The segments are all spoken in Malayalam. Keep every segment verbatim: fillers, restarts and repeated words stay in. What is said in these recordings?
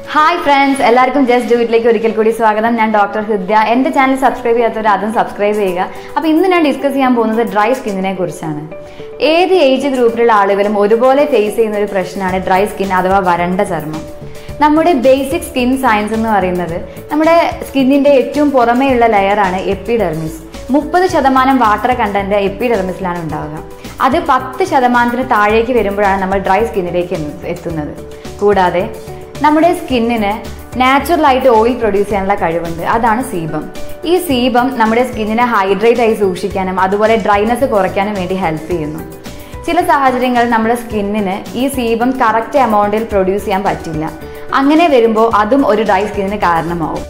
Hi friends, എല്ലാവർക്കും ജസ്റ്റ് ഡു ഇറ്റിലേക്ക് ഒരിക്കൽ കൂടി സ്വാഗതം. ഞാൻ ഡോക്ടർ ഹൃദ്യ. എൻ്റെ ചാനൽ സബ്സ്ക്രൈബ് ചെയ്യാത്തവർ അതും സബ്സ്ക്രൈബ് ചെയ്യുക. അപ്പോൾ ഇന്ന് ഞാൻ ഡിസ്കസ് ചെയ്യാൻ പോകുന്നത് ഡ്രൈ സ്കിന്നിനെ കുറിച്ചാണ്. ഏത് ഏജ് ഗ്രൂപ്പിലുള്ള ആളുകളും ഒരുപോലെ ഫേസ് ചെയ്യുന്ന ഒരു പ്രശ്നമാണ് ഡ്രൈ സ്കിൻ അഥവാ വരണ്ട ചർമ്മം. നമ്മുടെ ബേസിക് സ്കിൻ സയൻസ് എന്ന് പറയുന്നത് നമ്മുടെ സ്കിന്നിൻ്റെ ഏറ്റവും പുറമേയുള്ള ലെയറാണ് എപ്പിഡെർമിസ്. മുപ്പത് ശതമാനം വാട്ടർ കണ്ടന്റ് എപ്പിഡെർമിസിലാണ് ഉണ്ടാവുക. അത് പത്ത് ശതമാനത്തിന് താഴേക്ക് വരുമ്പോഴാണ് നമ്മൾ ഡ്രൈ സ്കിന്നിലേക്ക് എത്തുന്നത്. കൂടാതെ നമ്മുടെ സ്കിന്നിന് നാച്ചുറലായിട്ട് ഓയിൽ പ്രൊഡ്യൂസ് ചെയ്യാനുള്ള കഴിവുണ്ട്. അതാണ് സീബം. ഈ സീബം നമ്മുടെ സ്കിന്നിനെ ഹൈഡ്രേറ്റ് ആയി സൂക്ഷിക്കാനും അതുപോലെ ഡ്രൈനെസ് കുറയ്ക്കാനും വേണ്ടി ഹെൽപ്പ് ചെയ്യുന്നു. ചില സാഹചര്യങ്ങളിൽ നമ്മുടെ സ്കിന്നിന് ഈ സീബം കറക്റ്റ് എമൗണ്ടിൽ പ്രൊഡ്യൂസ് ചെയ്യാൻ പറ്റില്ല. അങ്ങനെ വരുമ്പോൾ അതും ഒരു ഡ്രൈ സ്കിന്നിന് കാരണമാവും.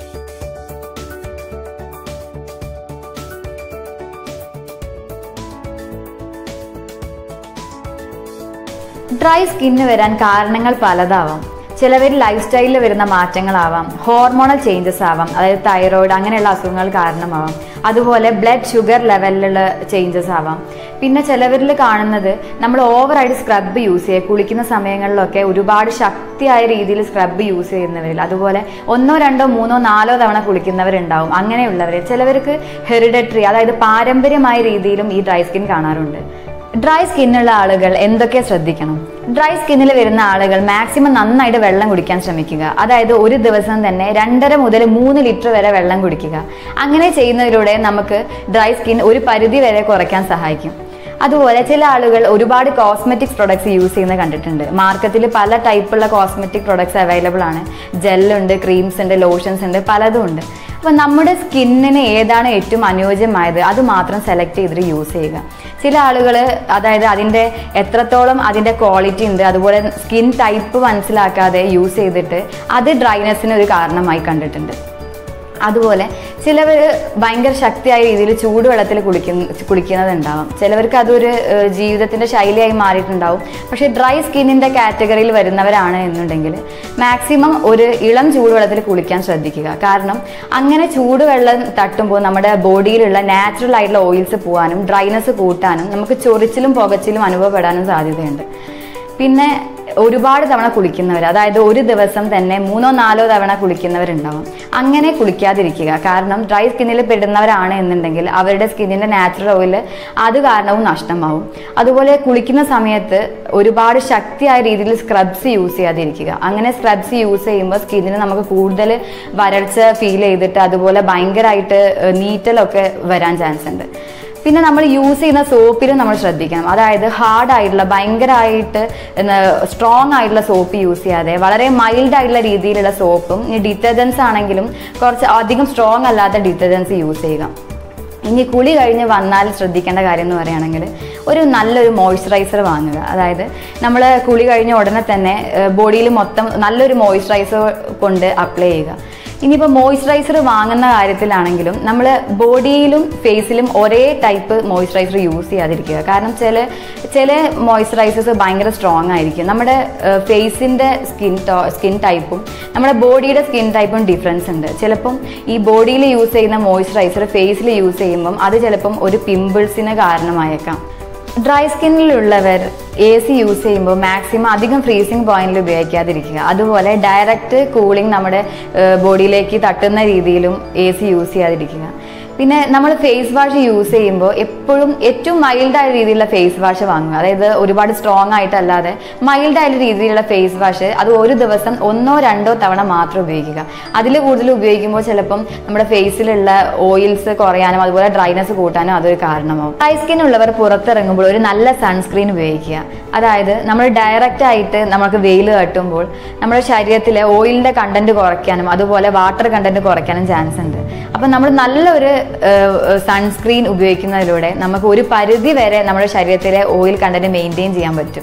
ഡ്രൈ സ്കിന്ന് വരാൻ കാരണങ്ങൾ പലതാവാം. ചിലവർ ലൈഫ് സ്റ്റൈലിൽ വരുന്ന മാറ്റങ്ങളാവാം, ഹോർമോണൽ ചേഞ്ചസ് ആവാം, അതായത് തൈറോയിഡ് അങ്ങനെയുള്ള അസുഖങ്ങൾ കാരണമാവാം, അതുപോലെ ബ്ലഡ് ഷുഗർ ലെവലിലുള്ള ചേഞ്ചസ് ആവാം. പിന്നെ ചിലവരിൽ കാണുന്നത് നമ്മൾ ഓവറായിട്ട് സ്ക്രബ് യൂസ് ചെയ്യുക, കുളിക്കുന്ന സമയങ്ങളിലൊക്കെ ഒരുപാട് ശക്തിയായ രീതിയിൽ സ്ക്രബ് യൂസ് ചെയ്യുന്നവരിൽ, അതുപോലെ ഒന്നോ രണ്ടോ മൂന്നോ നാലോ തവണ കുളിക്കുന്നവരുണ്ടാവും. അങ്ങനെയുള്ളവർ ചിലവർക്ക് ഹെറിഡിറ്ററി അതായത് പാരമ്പര്യമായ രീതിയിലും ഈ ഡ്രൈ സ്കിൻ കാണാറുണ്ട്. ഡ്രൈ സ്കിന്നുള്ള ആളുകൾ എന്തൊക്കെ ശ്രദ്ധിക്കണം? ഡ്രൈ സ്കിന്നിൽ വരുന്ന ആളുകൾ മാക്സിമം നന്നായിട്ട് വെള്ളം കുടിക്കാൻ ശ്രമിക്കുക. അതായത് ഒരു ദിവസം തന്നെ രണ്ടര മുതൽ മൂന്ന് ലിറ്റർ വരെ വെള്ളം കുടിക്കുക. അങ്ങനെ ചെയ്യുന്നതിലൂടെ നമുക്ക് ഡ്രൈ സ്കിൻ ഒരു പരിധി വരെ കുറയ്ക്കാൻ സഹായിക്കും. അതുപോലെ ചില ആളുകൾ ഒരുപാട് കോസ്മെറ്റിക്സ് പ്രൊഡക്ട്സ് യൂസ് ചെയ്യുന്നത് കണ്ടിട്ടുണ്ട്. മാർക്കറ്റിൽ പല ടൈപ്പുള്ള കോസ്മെറ്റിക് പ്രൊഡക്ട്സ് അവൈലബിൾ ആണ്. ജെല്ലുണ്ട്, ക്രീംസ് ഉണ്ട്, ലോഷൻസ് ഉണ്ട്, പലതും ഉണ്ട്. അപ്പോൾ നമ്മുടെ സ്കിന്നിന് ഏതാണ് ഏറ്റവും അനുയോജ്യമായത് അത് മാത്രം സെലക്ട് ചെയ്തിട്ട് യൂസ് ചെയ്യുക. ചില ആളുകൾ അതായത് അതിൻ്റെ എത്രത്തോളം അതിൻ്റെ ക്വാളിറ്റി ഉണ്ട് അതുപോലെ സ്കിൻ ടൈപ്പ് മനസ്സിലാക്കാതെ യൂസ് ചെയ്തിട്ട് അത് ഡ്രൈനെസ്സിന് ഒരു കാരണമായി കണ്ടിട്ടുണ്ട്. അതുപോലെ ചിലവർ ഭയങ്കര ശക്തിയായ രീതിയിൽ ചൂടുവെള്ളത്തിൽ കുളിക്കുന്ന കുളിക്കുന്നതുണ്ടാവും. ചിലവർക്ക് അതൊരു ജീവിതത്തിൻ്റെ ശൈലിയായി മാറിയിട്ടുണ്ടാവും. പക്ഷേ ഡ്രൈ സ്കിന്നിൻ്റെ കാറ്റഗറിയിൽ വരുന്നവരാണ് എന്നുണ്ടെങ്കിൽ മാക്സിമം ഒരു ഇളം ചൂടുവെള്ളത്തിൽ കുളിക്കാൻ ശ്രദ്ധിക്കുക. കാരണം അങ്ങനെ ചൂടുവെള്ളം തട്ടുമ്പോൾ നമ്മുടെ ബോഡിയിലുള്ള നാച്ചുറൽ ആയിട്ടുള്ള ഓയിൽസ് പോകാനും ഡ്രൈനെസ് കൂട്ടാനും നമുക്ക് ചൊറിച്ചിലും പുകച്ചിലും അനുഭവപ്പെടാനും സാധ്യതയുണ്ട്. പിന്നെ ഒരുപാട് തവണ കുളിക്കുന്നവർ, അതായത് ഒരു ദിവസം തന്നെ മൂന്നോ നാലോ തവണ കുളിക്കുന്നവരുണ്ടാവും. അങ്ങനെ കുളിക്കാതിരിക്കുക. കാരണം ഡ്രൈ സ്കിന്നിൽ പെടുന്നവരാണ് എന്നുണ്ടെങ്കിൽ അവരുടെ സ്കിന്നിൻ്റെ നാച്ചുറൽ ഓയിൽ അത് കാരണവും നഷ്ടമാവും. അതുപോലെ കുളിക്കുന്ന സമയത്ത് ഒരുപാട് ശക്തിയായ രീതിയിൽ സ്ക്രബ്സ് യൂസ് ചെയ്യാതിരിക്കുക. അങ്ങനെ സ്ക്രബ്സ് യൂസ് ചെയ്യുമ്പോൾ സ്കിന്നിന് നമുക്ക് കൂടുതൽ വരൾച്ച ഫീൽ ചെയ്തിട്ട് അതുപോലെ ഭയങ്കരമായിട്ട് നീറ്റലൊക്കെ വരാൻ ചാൻസ് ഉണ്ട്. പിന്നെ നമ്മൾ യൂസ് ചെയ്യുന്ന സോപ്പിലും നമ്മൾ ശ്രദ്ധിക്കണം. അതായത് ഹാർഡായിട്ടുള്ള ഭയങ്കരമായിട്ട് സ്ട്രോങ് ആയിട്ടുള്ള സോപ്പ് യൂസ് ചെയ്യാതെ വളരെ മൈൽഡ് ആയിട്ടുള്ള രീതിയിലുള്ള സോപ്പും ഇനി ഡിറ്റർജൻസ് ആണെങ്കിലും കുറച്ച് അധികം സ്ട്രോങ് അല്ലാത്ത ഡിറ്റർജൻസ് യൂസ് ചെയ്യുക. ഇനി കുളി കഴിഞ്ഞ് വന്നാൽ ശ്രദ്ധിക്കേണ്ട കാര്യം എന്ന് പറയുകയാണെങ്കിൽ ഒരു നല്ലൊരു മോയ്സ്ചറൈസർ വാങ്ങുക. അതായത് നമ്മൾ കുളി കഴിഞ്ഞ ഉടനെ തന്നെ ബോഡിയിൽ മൊത്തം നല്ലൊരു മോയ്സ്ചറൈസർ കൊണ്ട് അപ്ലൈ ചെയ്യുക. ഇനിയിപ്പോൾ മോയ്സ്ചറൈസർ വാങ്ങുന്ന കാര്യത്തിലാണെങ്കിലും നമ്മൾ ബോഡിയിലും ഫേസിലും ഒരേ ടൈപ്പ് മോയ്സ്ചറൈസർ യൂസ് ചെയ്യാതിരിക്കുക. കാരണം ചില ചില മോയ്സ്ചറൈസേഴ്സ് ഭയങ്കര സ്ട്രോങ് ആയിരിക്കും. നമ്മുടെ ഫേസിൻ്റെ സ്കിൻ സ്കിൻ ടൈപ്പും നമ്മുടെ ബോഡിയുടെ സ്കിൻ ടൈപ്പും ഡിഫറൻസ് ഉണ്ട്. ചിലപ്പം ഈ ബോഡിയിൽ യൂസ് ചെയ്യുന്ന മോയ്സ്ചറൈസർ ഫേസിൽ യൂസ് ചെയ്യുമ്പം അത് ചിലപ്പം ഒരു പിമ്പിൾസിന് കാരണമായേക്കാം. ഡ്രൈ സ്കിന്നിലുള്ളവർ എ സി യൂസ് ചെയ്യുമ്പോൾ മാക്സിമം അധികം ഫ്രീസിങ് പോയിന്റിൽ ഉപയോഗിക്കാതിരിക്കുക. അതുപോലെ ഡയറക്റ്റ് കൂളിംഗ് നമ്മുടെ ബോഡിയിലേക്ക് തട്ടുന്ന രീതിയിലും എ സി യൂസ് ചെയ്യാതിരിക്കുക. പിന്നെ നമ്മൾ ഫേസ് വാഷ് യൂസ് ചെയ്യുമ്പോൾ എപ്പോഴും ഏറ്റവും മൈൽഡായ രീതിയിലുള്ള ഫേസ് വാഷ് വാങ്ങുക. അതായത് ഒരുപാട് സ്ട്രോങ് ആയിട്ടല്ലാതെ മൈൽഡായ രീതിയിലുള്ള ഫേസ് വാഷ് അത് ഒരു ദിവസം ഒന്നോ രണ്ടോ തവണ മാത്രം ഉപയോഗിക്കുക. അതിൽ കൂടുതൽ ഉപയോഗിക്കുമ്പോൾ ചിലപ്പം നമ്മുടെ ഫേസിലുള്ള ഓയിൽസ് കുറയാനും അതുപോലെ ഡ്രൈനെസ് കൂട്ടാനും അതൊരു കാരണമാവും. ഡ്രൈ സ്കിൻ ഉള്ളവർ പുറത്തിറങ്ങുമ്പോൾ ഒരു നല്ല സൺസ്ക്രീൻ ഉപയോഗിക്കുക. അതായത് നമ്മൾ ഡയറക്റ്റ് ആയിട്ട് നമുക്ക് വെയിൽ തട്ടുമ്പോൾ നമ്മുടെ ശരീരത്തിലെ ഓയിലിൻ്റെ കണ്ടന്റ് കുറയ്ക്കാനും അതുപോലെ വാട്ടർ കണ്ടന്റ് കുറയ്ക്കാനും ചാൻസ് ഉണ്ട്. അപ്പം നമ്മൾ നല്ലൊരു സൺസ്ക്രീൻ ഉപയോഗിക്കുന്നതിലൂടെ നമുക്ക് ഒരു പരിധി വരെ നമ്മുടെ ശരീരത്തിലെ ഓയിൽ കണ്ടന്റ് മെയിൻറ്റെയിൻ ചെയ്യാൻ പറ്റും.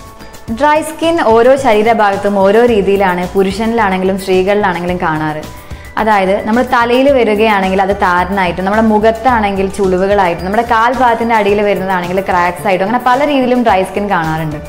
ഡ്രൈ സ്കിൻ ഓരോ ശരീരഭാഗത്തും ഓരോ രീതിയിലാണ് പുരുഷനിലാണെങ്കിലും സ്ത്രീകളിലാണെങ്കിലും കാണാറ്. അതായത് നമ്മൾ തലയിൽ വരികയാണെങ്കിൽ അത് താരനായിട്ടും, നമ്മുടെ മുഖത്താണെങ്കിൽ ചുളിവുകളായിട്ടും, നമ്മുടെ കാൽഭാഗത്തിൻ്റെ അടിയിൽ വരുന്നതാണെങ്കിൽ ക്രാക്സ് ആയിട്ടും, അങ്ങനെ പല രീതിയിലും ഡ്രൈ സ്കിൻ കാണാറുണ്ട്.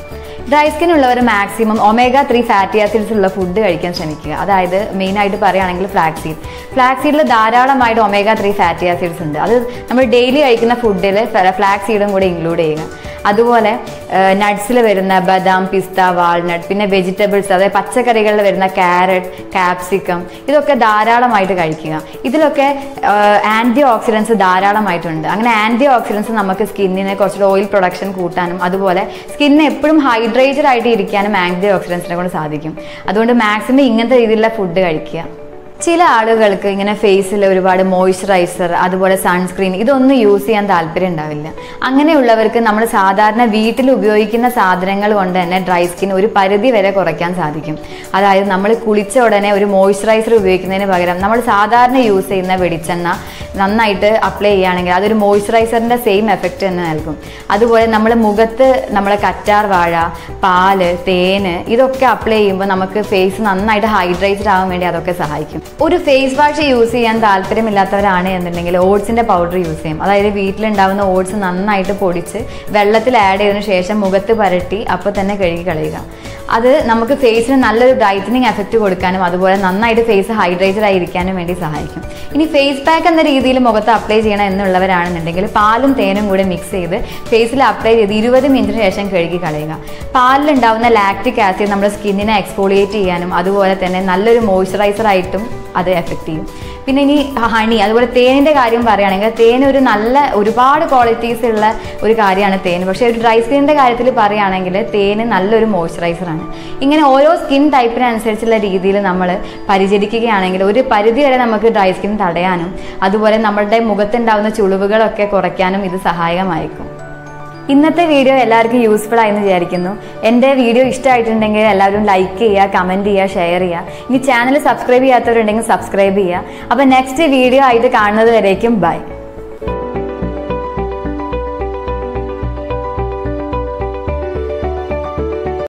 ഡ്രൈ സ്കിൻ ഉള്ളവർ maximum omega three fatty acids ഉള്ള ഫുഡ് കഴിക്കാൻ ശ്രമിക്കുക. അതായത് മെയിനായിട്ട് പറയുകയാണെങ്കിൽ ഫ്ലാക്സീഡ് ഫ്ലാക്സീഡിൽ ധാരാളമായിട്ട് ഒമേഗ ത്രീ ഫാറ്റി ആസിഡ്സ് ഉണ്ട്. അത് നമ്മൾ ഡെയിലി കഴിക്കുന്ന ഫുഡിൽ ഫ്ലാക്സീഡും കൂടെ ഇൻക്ലൂഡ് ചെയ്യുക. അതുപോലെ നട്ട്സിൽ വരുന്ന ബദാം, പിസ്ത, വാൾനട്ട്, പിന്നെ വെജിറ്റബിൾസ് അതായത് പച്ചക്കറികളിൽ വരുന്ന ക്യാരറ്റ്, കാപ്സിക്കം ഇതൊക്കെ ധാരാളമായിട്ട് കഴിക്കുക. ഇതിലൊക്കെ ആൻറ്റി ഓക്സിഡൻസ് ധാരാളമായിട്ടുണ്ട്. അങ്ങനെ ആൻറ്റി ഓക്സിഡൻസ് നമുക്ക് സ്കിന്നിനെ കുറച്ച് ഓയിൽ പ്രൊഡക്ഷൻ കൂട്ടാനും അതുപോലെ സ്കിന്നിന് എപ്പോഴും ഹൈഡ്രേറ്റഡ് ആയിട്ട് ഇരിക്കാനും ആൻറ്റി ഓക്സിഡൻസിനെ കൊണ്ട് സാധിക്കും. അതുകൊണ്ട് മാക്സിമം ഇങ്ങനത്തെ രീതിയിലുള്ള ഫുഡ് കഴിക്കുക. ചില ആളുകൾക്ക് ഇങ്ങനെ ഫേസിൽ ഒരുപാട് മോയ്സ്ചറൈസർ അതുപോലെ സൺസ്ക്രീൻ ഇതൊന്നും യൂസ് ചെയ്യാൻ താല്പര്യം ഉണ്ടാവില്ല. അങ്ങനെയുള്ളവർക്ക് നമ്മൾ സാധാരണ വീട്ടിൽ ഉപയോഗിക്കുന്ന സാധനങ്ങൾ കൊണ്ട് തന്നെ ഡ്രൈ സ്കിൻ ഒരു പരിധി വരെ കുറയ്ക്കാൻ സാധിക്കും. അതായത് നമ്മൾ കുളിച്ച ഉടനെ ഒരു മോയ്സ്ചറൈസർ ഉപയോഗിക്കുന്നതിന് പകരം നമ്മൾ സാധാരണ യൂസ് ചെയ്യുന്ന വെളിച്ചെണ്ണ നന്നായിട്ട് അപ്ലൈ ചെയ്യുകയാണെങ്കിൽ അതൊരു മോയ്സ്ചറൈസറിൻ്റെ സെയിം എഫക്റ്റ് തന്നെ നൽകും. അതുപോലെ നമ്മൾ മുഖത്ത് നമ്മളെ കറ്റാർ വാഴ, പാല്, തേന് ഇതൊക്കെ അപ്ലൈ ചെയ്യുമ്പോൾ നമുക്ക് ഫേസ് നന്നായിട്ട് ഹൈഡ്രേറ്റഡ് ആവാൻ വേണ്ടി അതൊക്കെ സഹായിക്കും. ഒരു ഫേസ് വാഷ് യൂസ് ചെയ്യാൻ താല്പര്യമില്ലാത്തവരാണ് എന്നുണ്ടെങ്കിൽ ഓട്സിൻ്റെ പൗഡർ യൂസ് ചെയ്യും. അതായത് വീട്ടിലുണ്ടാവുന്ന ഓട്സ് നന്നായിട്ട് പൊടിച്ച് വെള്ളത്തിൽ ആഡ് ചെയ്തതിനു ശേഷം മുഖത്ത് പരട്ടി അപ്പോൾ തന്നെ കഴുകി കളയുക. അത് നമുക്ക് ഫേസിന് നല്ലൊരു ബ്രൈറ്റനിങ് എഫക്റ്റ് കൊടുക്കാനും അതുപോലെ നന്നായിട്ട് ഫേസ് ഹൈഡ്രേറ്റഡ് ആയിരിക്കാനും വേണ്ടി സഹായിക്കും. ഇനി ഫേസ് പാക്ക് എന്ന രീതിയിൽ മുഖത്ത് അപ്ലൈ ചെയ്യണം എന്നുള്ളവരാണെന്നുണ്ടെങ്കിൽ പാലും തേനും കൂടെ മിക്സ് ചെയ്ത് ഫേസിൽ അപ്ലൈ ചെയ്ത് ഇരുപത് മിനിറ്റിന് ശേഷം കഴുകി കളയുക. പാലിലുണ്ടാവുന്ന ലാക്റ്റിക് ആസിഡ് നമ്മുടെ സ്കിന്നിനെ എക്സ്ഫോളിയേറ്റ് ചെയ്യാനും അതുപോലെ തന്നെ നല്ലൊരു മോയ്സ്ചറൈസർ ആയിട്ടും അത് എഫക്റ്റ് ചെയ്യും. പിന്നെ ഇനി ഹണി അതുപോലെ തേനിൻ്റെ കാര്യം പറയുകയാണെങ്കിൽ തേൻ ഒരു നല്ല ഒരുപാട് ക്വാളിറ്റീസ് ഉള്ള ഒരു കാര്യമാണ് തേൻ. പക്ഷേ ഒരു ഡ്രൈ സ്കിന്നിൻ്റെ കാര്യത്തിൽ പറയുകയാണെങ്കിൽ തേന് നല്ലൊരു മോയ്സ്ചറൈസറാണ്. ഇങ്ങനെ ഓരോ സ്കിൻ ടൈപ്പിനനുസരിച്ചുള്ള രീതിയിൽ നമ്മൾ പരിചരിക്കുകയാണെങ്കിൽ ഒരു പരിധി വരെ നമുക്ക് ഡ്രൈ സ്കിൻ തടയാനും അതുപോലെ നമ്മളുടെ മുഖത്തുണ്ടാകുന്ന ചുളിവുകളൊക്കെ കുറയ്ക്കാനും ഇത് സഹായകമായിരിക്കും. ഇന്നത്തെ വീഡിയോ എല്ലാവർക്കും യൂസ്ഫുൾ ആയെന്ന് വിചാരിക്കുന്നു. എൻ്റെ വീഡിയോ ഇഷ്ടമായിട്ടുണ്ടെങ്കിൽ എല്ലാവരും ലൈക്ക് ചെയ്യുക, കമൻറ്റ് ചെയ്യുക, ഷെയർ ചെയ്യുക. ഇനി ചാനൽ സബ്സ്ക്രൈബ് ചെയ്യാത്തവരുണ്ടെങ്കിൽ സബ്സ്ക്രൈബ് ചെയ്യുക. അപ്പോൾ നെക്സ്റ്റ് വീഡിയോ ആയിട്ട് കാണുന്നത് വരേക്കും ബൈ.